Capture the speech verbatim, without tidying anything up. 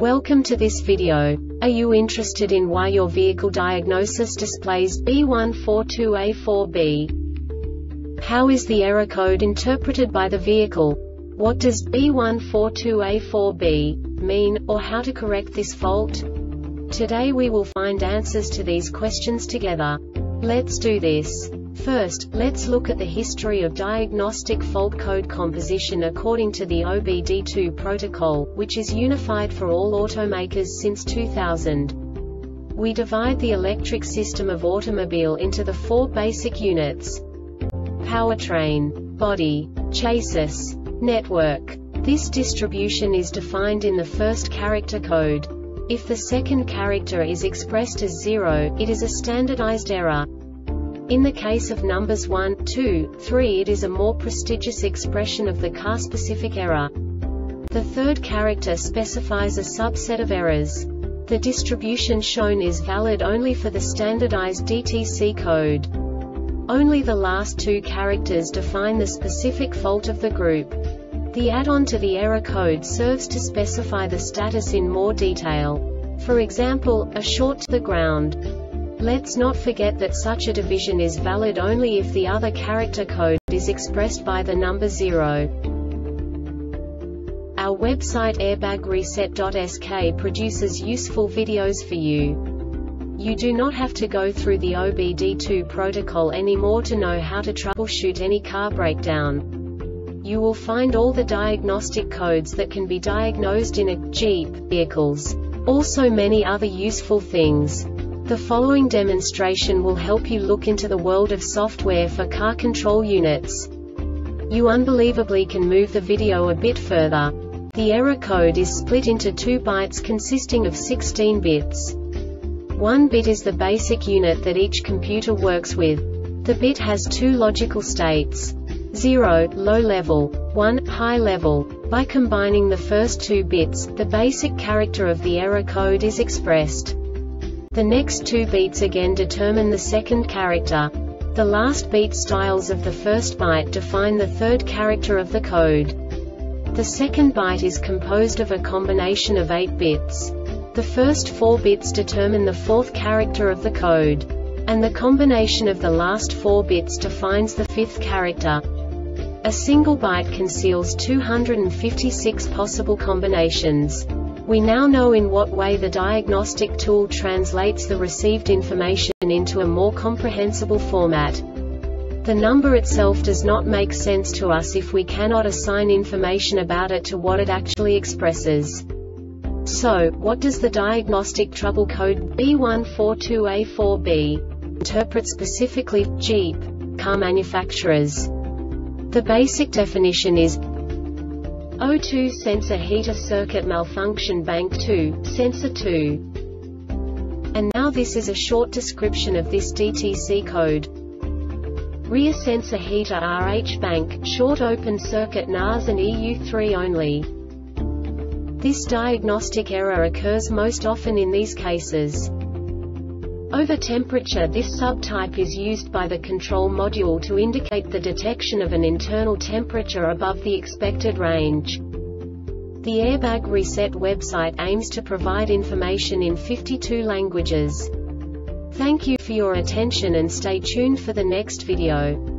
Welcome to this video. Are you interested in why your vehicle diagnosis displays B one four two A four B? How is the error code interpreted by the vehicle? What does B one four two A four B mean, or how to correct this fault? Today we will find answers to these questions together. Let's do this. First, let's look at the history of diagnostic fault code composition according to the O B D two protocol, which is unified for all automakers since two thousand. We divide the electric system of automobile into the four basic units: powertrain, body, chassis, network. This distribution is defined in the first character code. If the second character is expressed as zero, it is a standardized error. In the case of numbers one, two, three, it is a more prestigious expression of the car-specific error. The third character specifies a subset of errors. The distribution shown is valid only for the standardized D T C code. Only the last two characters define the specific fault of the group. The add-on to the error code serves to specify the status in more detail. For example, a short to the ground. Let's not forget that such a division is valid only if the other character code is expressed by the number zero. Our website airbag reset dot S K produces useful videos for you. You do not have to go through the O B D two protocol anymore to know how to troubleshoot any car breakdown. You will find all the diagnostic codes that can be diagnosed in a Jeep vehicles. Also many other useful things. The following demonstration will help you look into the world of software for car control units. You unbelievably can move the video a bit further. The error code is split into two bytes consisting of sixteen bits. One bit is the basic unit that each computer works with. The bit has two logical states: zero, low level, one, high level. By combining the first two bits, the basic character of the error code is expressed. The next two beats again determine the second character. The last beat styles of the first byte define the third character of the code. The second byte is composed of a combination of eight bits. The first four bits determine the fourth character of the code. And the combination of the last four bits defines the fifth character. A single byte conceals two hundred fifty-six possible combinations. We now know in what way the diagnostic tool translates the received information into a more comprehensible format. The number itself does not make sense to us if we cannot assign information about it to what it actually expresses. So, what does the diagnostic trouble code B one four two A four B interpret specifically for Jeep car manufacturers? The basic definition is O two sensor heater circuit malfunction bank two, sensor two. And now this is a short description of this D T C code. Rear sensor heater R H bank, short open circuit N A S and E U three only. This diagnostic error occurs most often in these cases. Over temperature. This subtype is used by the control module to indicate the detection of an internal temperature above the expected range. The Airbag Reset website aims to provide information in fifty-two languages. Thank you for your attention and stay tuned for the next video.